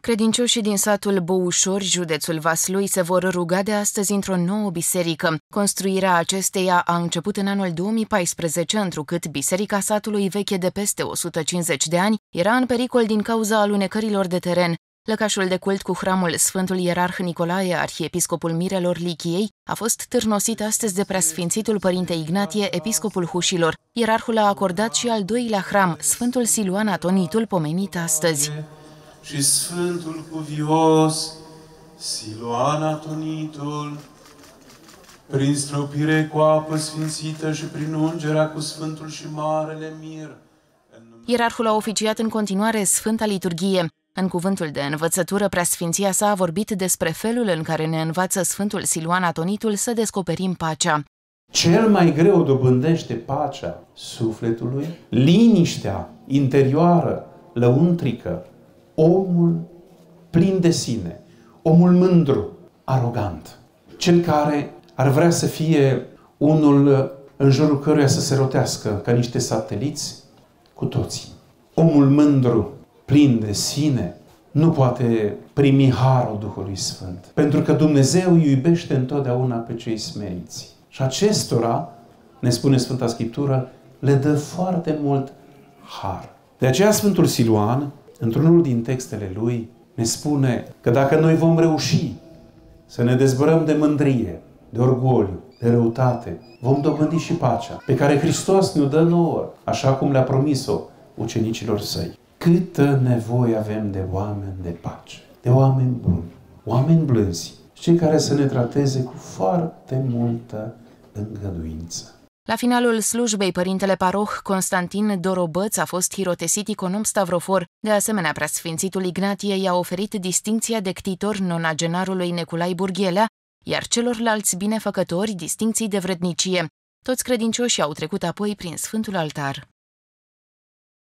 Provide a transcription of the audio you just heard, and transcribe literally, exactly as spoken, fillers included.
Credincioșii din satul Băușori, județul Vaslui, se vor ruga de astăzi într-o nouă biserică. Construirea acesteia a început în anul două mii paisprezece, întrucât biserica satului, veche de peste o sută cincizeci de ani, era în pericol din cauza alunecărilor de teren. Lăcașul de cult cu hramul Sfântul Ierarh Nicolae, arhiepiscopul Mirelor Lichiei, a fost târnosit astăzi de preasfințitul părinte Ignatie, episcopul Hușilor. Ierarhul a acordat și al doilea hram, Sfântul Siluan Atonitul, pomenit astăzi. Și Sfântul Cuvios, Siluan Atonitul, prin stropire cu apă sfințită și prin ungerea cu Sfântul și Marele Mir. Ierarhul a oficiat în continuare Sfânta Liturghie. În cuvântul de învățătură, preasfinția sa a vorbit despre felul în care ne învață Sfântul Siluan Atonitul să descoperim pacea. Cel mai greu dobândește pacea sufletului, liniștea interioară, lăuntrică, omul plin de sine, omul mândru, arogant, cel care ar vrea să fie unul în jurul căruia să se rotească ca niște sateliți cu toții. Omul mândru, plin de sine, nu poate primi harul Duhului Sfânt, pentru că Dumnezeu îi iubește întotdeauna pe cei smeriți. Și acestora, ne spune Sfânta Scriptură, le dă foarte mult har. De aceea Sfântul Siluan, într-unul din textele lui, ne spune că dacă noi vom reuși să ne dezbărăm de mândrie, de orgoliu, de răutate, vom dobândi și pacea pe care Hristos ne-o dă nouă, așa cum le-a promis-o ucenicilor săi. Câtă nevoie avem de oameni de pace, de oameni buni, oameni blânzi, cei care să ne trateze cu foarte multă îngăduință. La finalul slujbei, părintele paroh Constantin Dorobăț a fost hirotesit iconom stavrofor. De asemenea, preasfințitul Ignatie i-a oferit distincția de ctitor nonagenarului Neculai Burghelea, iar celorlalți binefăcători distincții de vrednicie. Toți credincioșii au trecut apoi prin Sfântul Altar.